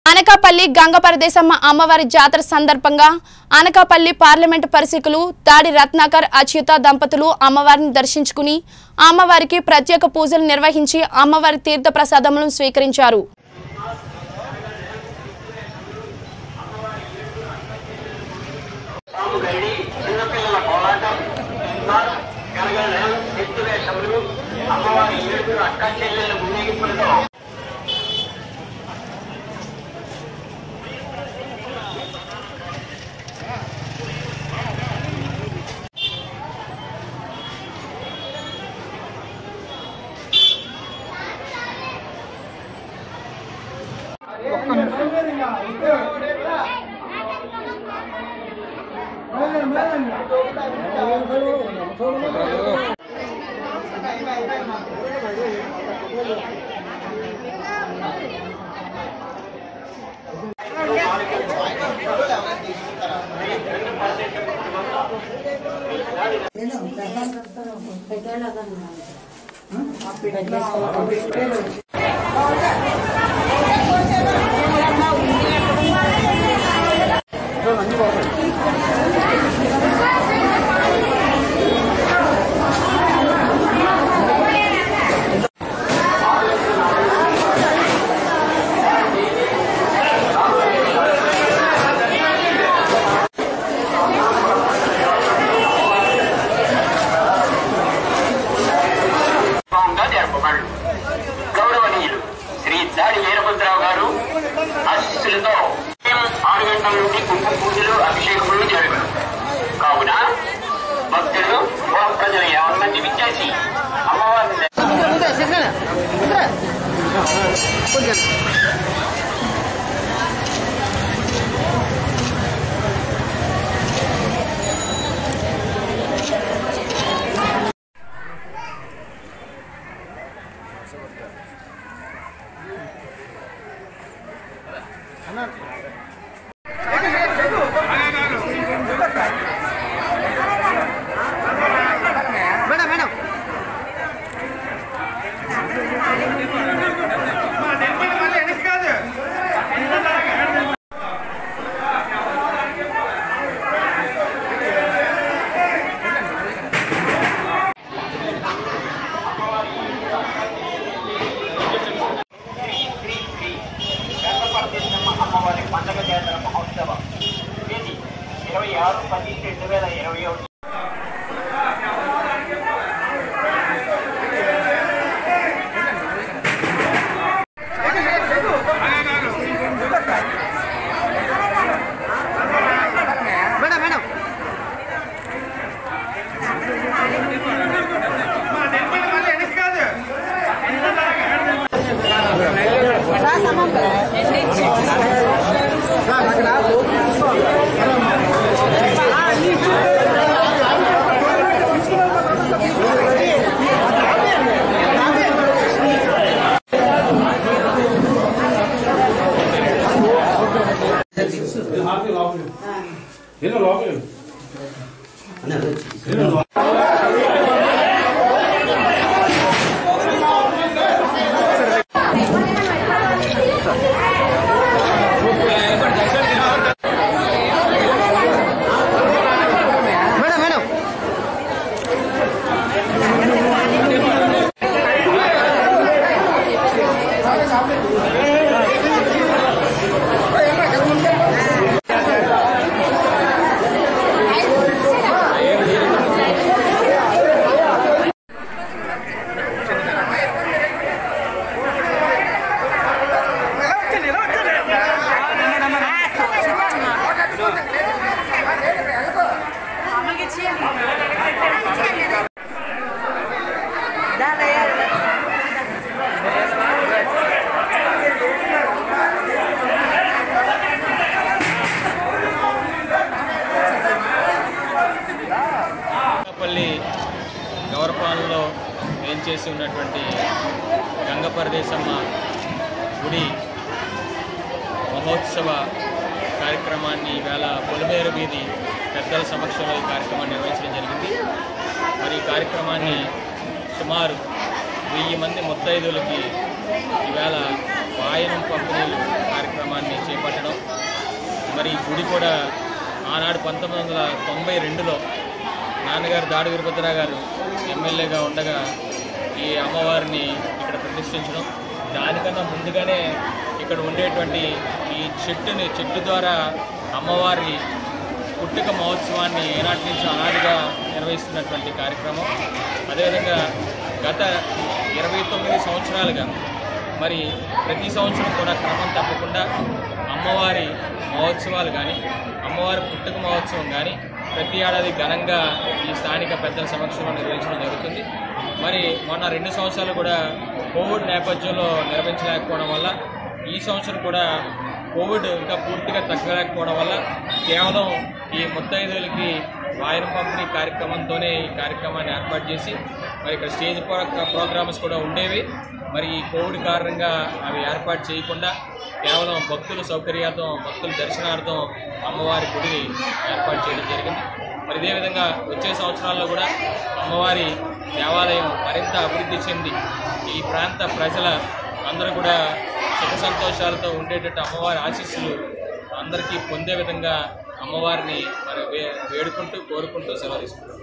అనకాపల్లి గంగపరదేశమ్మ అమ్మవారి జాతర సందర్భంగా అనకాపల్లి పార్లమెంటు పరిశీకులు దాడి రత్నాకర్ అచ్యుత దంపతులు అమ్మవారిని దర్శించుకుని అమ్మవారికి ప్రత్యేక పూజలు నిర్వహించి అమ్మవారి తీర్థ ప్రసాదములను స్వీకరించారు. గౌరవనీయులు శ్రీ దాడి వీరభద్రరావు గారు ఆశీస్సులతో 6 గంటల నుండి కుంకుమ పూజలు అభిషేకములు జరుగును. కావున భక్తులు ప్రజలు 50 మంది విచ్చేసి అమ్మవారిని పండుగ జాతర మహోత్సవం తేదీ 26/10/2021 గౌరపాలలో ఏం చేసి ఉన్నటువంటి గంగపరదేశమ్మ గుడి మహోత్సవ కార్యక్రమాన్ని ఈవేళ పొలిమేరు వీధి పెద్దల సమక్షంలో ఈ కార్యక్రమాన్ని నిర్వహించడం జరిగింది. మరి ఈ కార్యక్రమాన్ని సుమారు 1000 మంది ముత్తైదులకి ఈవేళ వాయనం పంపిణీ కార్యక్రమాన్ని మరి గుడి కూడా ఆనాడు 1992లో నాన్నగారు దాడి వీరభద్రరావు గారు ఎమ్మెల్యేగా ఉండగా ఈ అమ్మవారిని ఇక్కడ ప్రతిష్ఠించడం, దానికన్నా ముందుగానే ఇక్కడ ఉండేటువంటి ఈ చెట్టు ద్వారా అమ్మవారి పుట్టుక మహోత్సవాన్ని ఏనాటి నుంచి అనాదిగా నిర్వహిస్తున్నటువంటి కార్యక్రమం. అదేవిధంగా గత 29 సంవత్సరాలుగా మరి ప్రతి సంవత్సరం కూడా క్రమం తప్పకుండా అమ్మవారి మహోత్సవాలు కానీ, అమ్మవారి పుట్టుక మహోత్సవం కానీ ప్రతి ఏడాది ఘనంగా ఈ స్థానిక పెద్దల సమక్షంలో నిర్వహించడం జరుగుతుంది. మరి మొన్న 2 సంవత్సరాలు కూడా కోవిడ్ నేపథ్యంలో నిర్వహించలేకపోవడం వల్ల, ఈ సంవత్సరం కూడా కోవిడ్ ఇంకా పూర్తిగా తగ్గలేకపోవడం వల్ల కేవలం ఈ ముత్తైదువులకి వాయనం పంపిణీ కార్యక్రమంతోనే ఈ కార్యక్రమాన్ని ఏర్పాటు చేసి మరి ఇక్కడ స్టేజ్ ప్రోగ్రామ్స్ కూడా ఉండేవి. మరి ఈ కోవిడ్ కారణంగా అవి ఏర్పాటు చేయకుండా కేవలం భక్తుల సౌకర్యార్థం, భక్తుల దర్శనార్థం అమ్మవారి గుడిని ఏర్పాటు చేయడం జరిగింది. మరి ఇదే విధంగా వచ్చే సంవత్సరాల్లో కూడా అమ్మవారి దేవాలయం మరింత అభివృద్ధి చెంది ఈ ప్రాంత ప్రజల అందరూ కూడా సుఖ సంతోషాలతో ఉండేటట్టు అమ్మవారి ఆశీస్సులు అందరికీ పొందే విధంగా అమ్మవారిని మరి వేడుకుంటూ కోరుకుంటూ సెలవు తీసుకుంటాం.